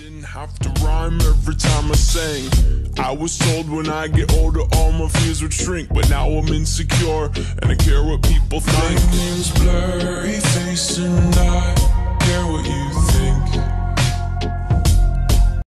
didn't have to rhyme every time I sang. I was told when I get older all my fears would shrink, but now I'm insecure and I care what people think. My name's Blurry face and I care what you think.